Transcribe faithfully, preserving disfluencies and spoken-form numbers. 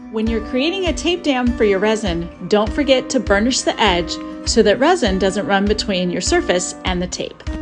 When you're creating a tape dam for your resin, don't forget to burnish the edge so that resin doesn't run between your surface and the tape.